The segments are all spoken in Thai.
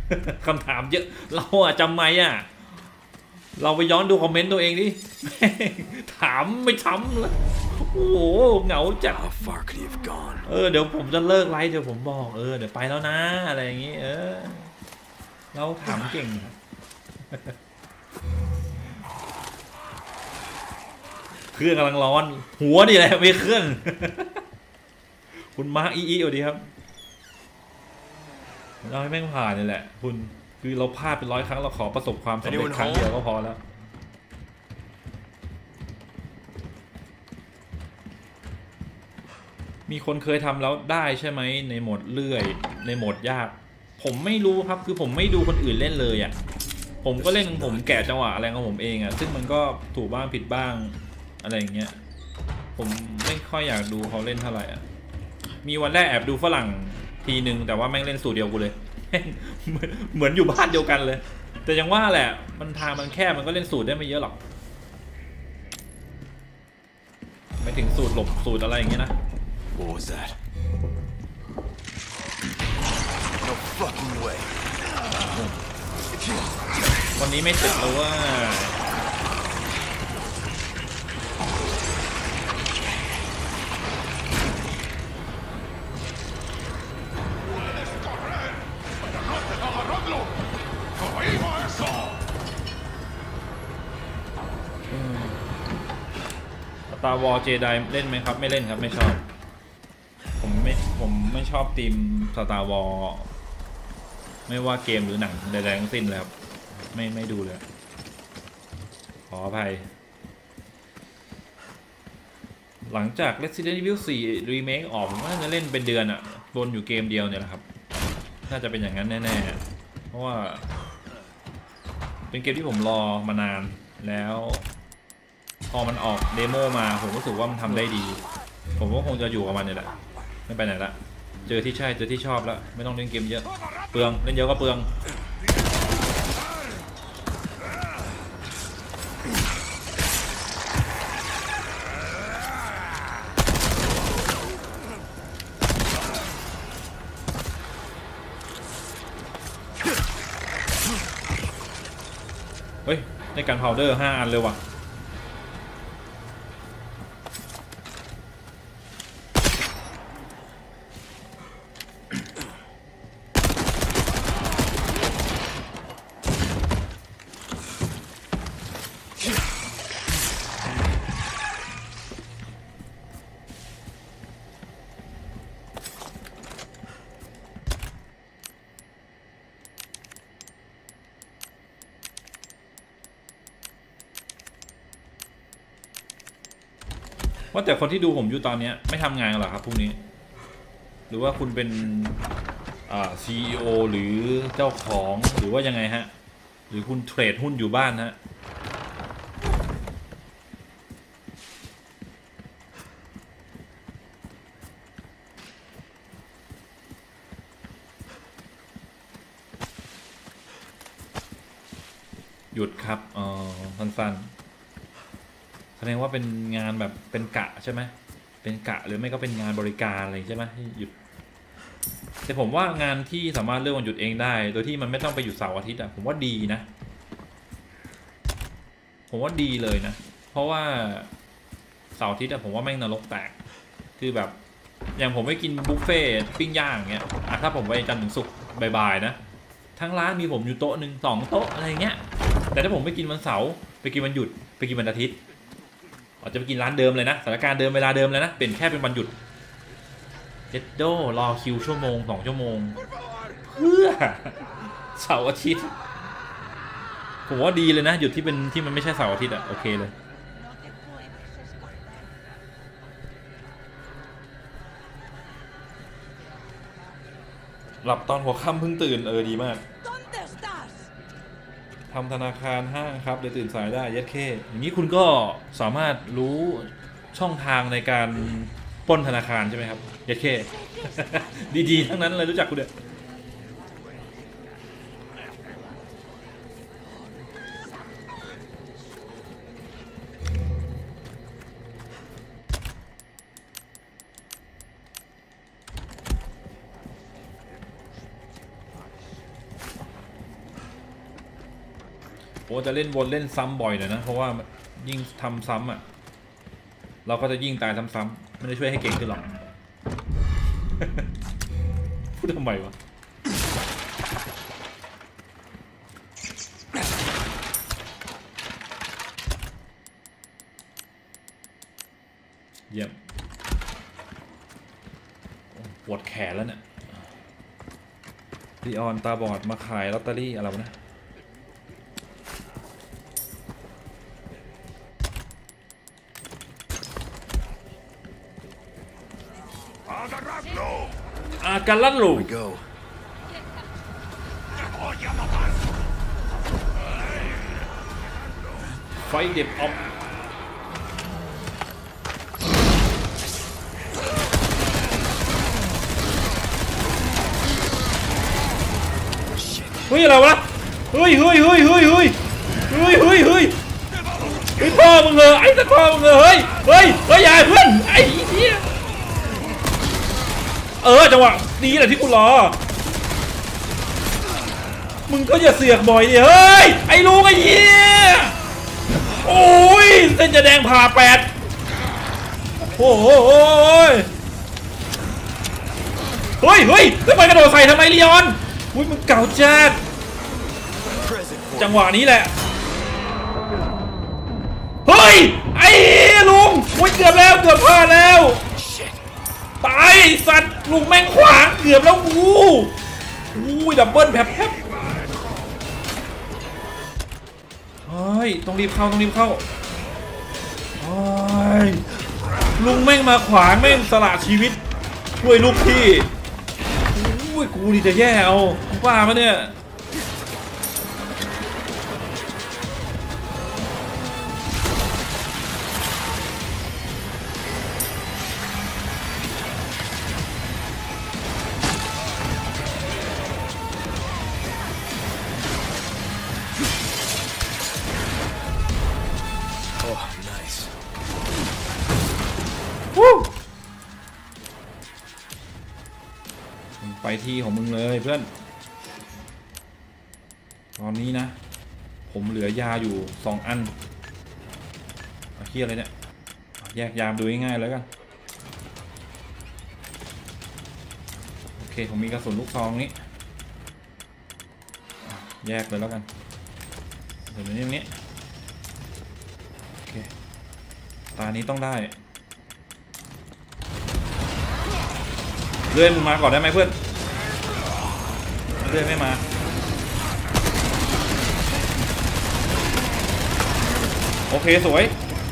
คำถามเยอะเราอะจำไม่อะเราไปย้อนดูคอมเมนต์ตัวเองดิถามไม่ช้ำเลยโอ้โหเหงาจัดเดี๋ยวผมจะเลิกไลฟ์เดี๋ยวผมบอกเดี๋ยวไปแล้วนะอะไรอย่างงี้เราถามเก่งเครื่องกำลังร้อนหัวนี่แหละไม่เครื่องคุณมาร์กอีสวัสดีครับเราให้แม่งผ่านนี่แหละคุณคือเราพลาดเป็น100 ครั้งเราขอประสบความสำเร็จครั้งเดียวก็พอแล้วมีคนเคยทำแล้วได้ใช่ไหมในโหมดเลื่อยในโหมดยากผมไม่รู้ครับคือผมไม่ดูคนอื่นเล่นเลยอ่ะผมก็เล่นผมแกะจังหวะอะไรของผมเองอ่ะซึ่งมันก็ถูกบ้างผิดบ้างอะไรอย่างเงี้ยผมไม่ค่อยอยากดูเขาเล่นเท่าไหร่อ่ะมีวันแรกแอบดูฝรั่งทีนึงแต่ว่าแม่งเล่นสูตรเดียวกูเลยเหมือนอยู่บ้านเดียวกันเลยแต่ยังว่าแหละมันทางมันแคบมันก็เล่นสูตรได้ไม่เยอะหรอกไม่ถึงสูตรหลบสูตรอะไรอย่างเงี้ยนะ What was that? No fucking way. วันนี้ไม่ติดเลยว่าตาวอเจไดเล่นไหมครับไม่เล่นครับไม่ชอบผมไม่ชอบทีมสตาร์วอลไม่ว่าเกมหรือหนังใดๆทั้งสิ้นเลยครับไม่ดูเลยขออภัยหลังจาก Resident Evil 4 Remake ออกผมว่าจะเล่นเป็นเดือนอะบนอยู่เกมเดียวเนี่ยแหละครับน่าจะเป็นอย่างนั้นแน่ๆเพราะว่าเป็นเกมที่ผมรอมานานแล้วพอมันออกเดโมมาผมรู้สึกว่ามันทำได้ดีผมก็คงจะอยู่กับมันเนี่ยแหละไม่ไปไหนละเจอที่ใช่เจอที่ชอบแล้วไม่ต้องเล่นเกมเยอะเปลืองเล่นเยอะก็เปลืองเฮ้ยในการพาวเดอร์5 อันเลยว่ะว่าแต่คนที่ดูผมอยู่ตอนนี้ไม่ทำงานหรอครับพรุ่งนี้หรือว่าคุณเป็นCEO หรือเจ้าของหรือว่ายังไงฮะหรือคุณเทรดหุ้นอยู่บ้านฮะหยุดครับสั้นๆแสดงว่าเป็นงานแบบเป็นกะใช่ไหมเป็นกะหรือไม่ก็เป็นงานบริการอะไรใช่ไหมที่หยุดแต่ผมว่างานที่สามารถเลือกวันหยุดเองได้โดยที่มันไม่ต้องไปหยุดเสาร์อาทิตย์อะผมว่าดีนะผมว่าดีเลยนะเพราะว่าเสาร์อาทิตย์อะผมว่าแม่งนรกแตกคือแบบอย่างผมไม่กินบุฟเฟ่ปิ้งย่างเงี้ยถ้าผมไปจันทร์ถึงศุกร์บ่ายๆนะทั้งร้านมีผมอยู่โต๊ะหนึ่ง2 โต๊ะอะไรเงี้ยแต่ถ้าผมไปกินวันเสาร์ไปกินวันหยุดไปกินวันอาทิตย์อาจจะไปกินร้านเดิมเลยนะสถานการณ์เดิมเวลาเดิมเลยนะเป็นแค่เป็นวันหยุดเจ็ดโดรอคิวชั่วโมง2 ชั่วโมงเพื่อเสาร์อาทิตย์ผมว่าดีเลยนะหยุดที่มันไม่ใช่เสาร์อาทิตย์อะโอเคเลยหลับตอนหัวค่ำเพิ่งตื่นดีมากทำธนาคารห้างครับเลยตื่นสายได้ยัดเข้อย่างนี้คุณก็สามารถรู้ช่องทางในการปล้นธนาคารใช่ไหมครับยัดเข้ดีๆทั้งนั้นเลยรู้จักคุณเด้อโอ้จะเล่นวนเล่นซ้ำบ่อยหน่อยนะเพราะว่ายิ่งทำซ้ำอ่ะเราก็จะยิ่งตายซ้ำๆไม่ได้ช่วยให้เก่งขึ้นหรอก พูดทำไมวะเยี่ยมปวดแขนแล้วเนี่ยลีออนตาบอดมาขายลอตเตอรี่อะไรวะนะอาการลั่นลู We go. ไฟเด็บออกเฮ้ยอะไรวะเฮ้ยเฮ้ยเฮ้ยเฮ้ยเฮ้ยเฮ้ยเฮ้ยเฮ้ยไอ้พ่อมึงเหรอไอ้ตะพ่อมึงเหรอเฮ้ยเฮ้ยเฮ้ยอย่าเพื่อนไอ้เหี้ยจังหวะนี้แหละที่กูรอมึงก็อย่าเสือกบ่อยดิเฮ้ยไอ้ลูกไอ้เหี้ยโอ้ยเส้นจะแดงผ่าแปดโอ้โหเฮ้ยเฮ้ยทำไมกระโดดใส่ทำไมลีออนอุ้ยมึงเก่าจัดจังหวะนี้แหละเฮ้ยไอ้ลุงอุ้ยเกือบแล้วเกือบพลาดแล้วตายไอ้สัตว์ลุงแม่งขวางเกือบแล้วกูอุ้ยดับเบิ้ลแผลบเฮ้ยต้องรีบเข้าต้องรีบเข้าเฮ้ยลุงแม่งมาขวางแม่งสละชีวิตช่วยลูกพี่อุ้ยกูนี่จะแย่เอาว่ามาเนี่ยไปที่ของมึงเลยเพื่อนตอนนี้นะผมเหลือยาอยู่2 อันเฮียอะไรเนี่ยแยกยามดูง่ายๆแล้วกันโอเคผมมีกระสุนลูกซองนี้แยกเลยแล้วกันเดี๋ยวนี้นี้โอเคตานี้ต้องได้เลื่อนมึงมาก่อนได้ไหมเพื่อนเลื่อนไม่มาโอเคสวย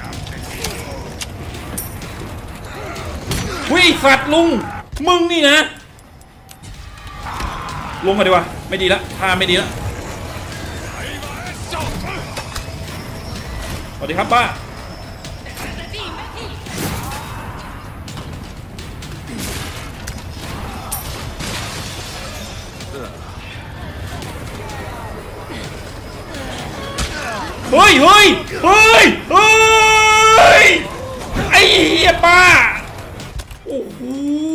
วิ่งสัตว์ลุงมึงนี่นะลงมาดีกว่าไม่ดีละท่าไม่ดีละสวัสดีครับป้าเฮ้ยเฮ้ยเฮ้ยเฮ้ยไอ้เหี้ยป้าโอ้โห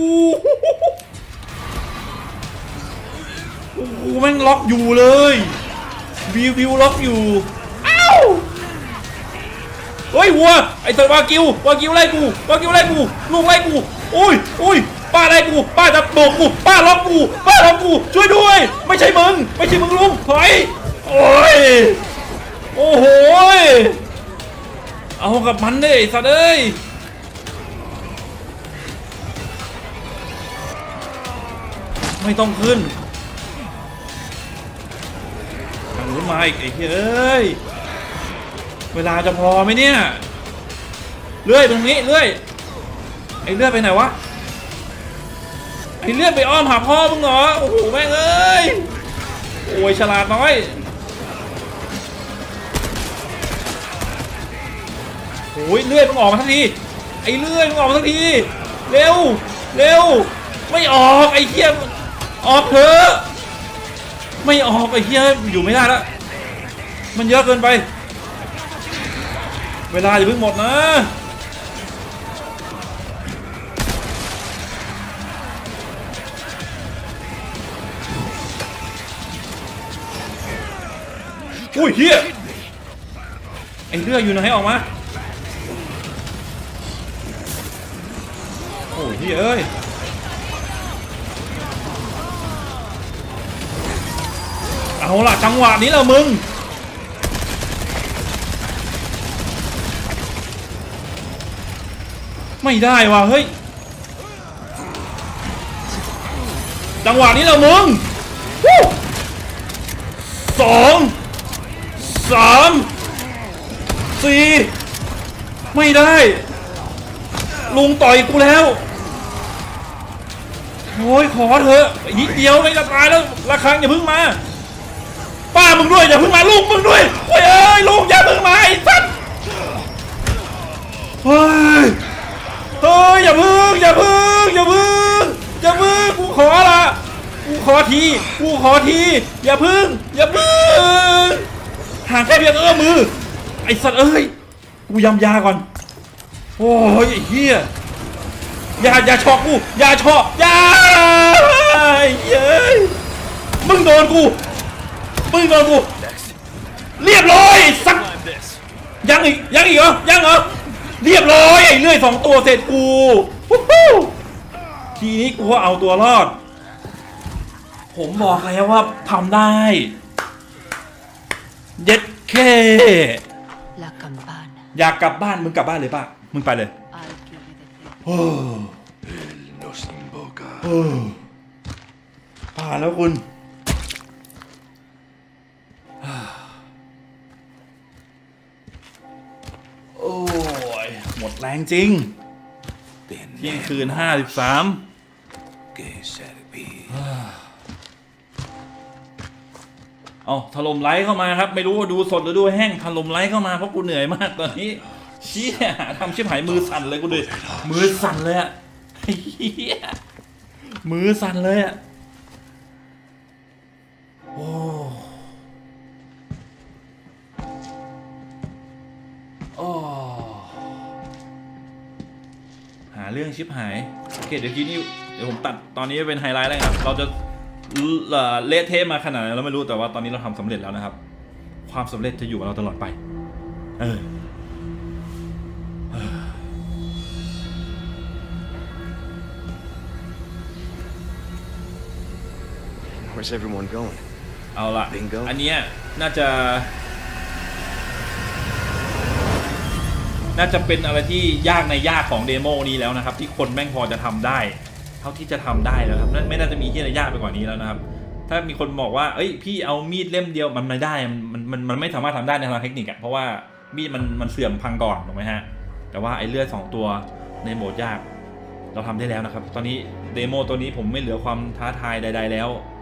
โอ้โหแม่งล็อกอยู่เลยวิวล็อกอยู่อ้าวเฮ้ยวัวไอ้ตัววากิวไล่กูลุงไล่กูอุ้ยป้าไล่กูป้าจะโบกกูป้าล็อกกูช่วยด้วยไม่ใช่มึงลุงถอยโอ้ยโอ้โหเอากับมันดิสัตว์เอ้ยไม่ต้องขึ้นทางนู้นมาอีกไอ้เฮ้ยเวลาจะพอไหมเนี่ยเลื่อยตรงนี้เลื่อยไอ้เลื่อยไปไหนวะไอ้เลื่อยไปอ้อมหาพ่อมึงเหรอโอ้โหแม่งเอ้ยโอ้ยฉลาดน้อยโอ้ยเลื่อยมึงออกมาทันทีไอ้เลื่อยมึงออกมาทันทีเร็วไม่ออกไอ้เหี้ยออกเถอะไม่ออกไอ้เหี้ยอยู่ไม่ได้แล้วมันเยอะเกินไปเวลาอย่าเพิ่งหมดนะอุ้ยเหี้ยไอ้เลือดอยู่ไหนออกมาโอ้ยพี่เอ้ยเอาล่ะจังหวะนี้แหละมึงไม่ได้ว่ะเฮ้ยจังหวะนี้แหละมึง2 3 4ไม่ได้ลุงต่อยกูแล้วโอ้ยขอเถอะนิดเดียวไม่จะตายแล้วระฆังอย่าเพิ่งมาป้ามึงด้วยอย่าเพิ่งมาลุงมึงด้วยโอ้ยเอ้ยลุงอย่าเพิ่งมาไอ้สัสเฮ้ยอย่าเพิ่งกูขอละกูขอทีอย่าเพิ่งห่างแค่เพียงเอื้อมมือไอ้สัตว์เอ้ยกูยำยาก่อนโอ้ยไอ้เหี้ยอย่าช็อกกูอย่าช็อกเย้ยมึงโดนกูเรียบร้อยสักยังอีกเหรอเรียบร้อยไอ้เลื่อย2 ตัวเสร็จกูทีนี้กูก็เอาตัวรอดผมบอกแล้วว่าทำได้เย็ดแค่ La campana. อยากกลับบ้านมึงกลับบ้านเลยป่ะมึงไปเลย I'll give you the thing. Él nos invoca. ผ่านแล้วคุณโอ้ยหมดแรงจริงเที่ยงคืน53 Que servir. เอาถล่มไลค์เข้ามาครับไม่รู้ว่าดูสดหรือดูแห้งถล่มไลค์เข้ามาเพราะกูเหนื่อยมากตอนนี้เชี่ยทำชิบหายมือสั่นเลยกูดิมือสั่นเลยอะเฮียมือสั่นเลยอะโอ้หาเรื่องชิบหายโอเคเดี๋ยวผมตัดตอนนี้เป็นไฮไลท์แล้วครับเราจะเละเทะมาขนาดไหนเราไม่รู้แต่ว่าตอนนี้เราทำสำเร็จแล้วนะครับความสำเร็จจะอยู่กับเราตลอดไป Where's everyone going? เอาล่ะ Bingo อันเนี้ยน่าจะเป็นอะไรที่ยากในยากของเดโมนี้แล้วนะครับที่คนแม่งพอจะทำได้เท่าที่จะทำได้แล้วครับนั่นไม่น่าจะมีที่อะไรยากไปกว่านี้แล้วนะครับถ้ามีคนบอกว่าเอ้ยพี่เอามีดเล่มเดียวมันไม่ได้มันไม่สามารถทำได้ในทางเทคนิคอะเพราะว่ามีดมันเสื่อมพังก่อนถูกไหมฮะแต่ว่าไอ้เลือด2 ตัวในโหมดยากเราทำได้แล้วนะครับตอนนี้เดโมตัวนี้ผมไม่เหลือความท้าทายใดๆแล้ว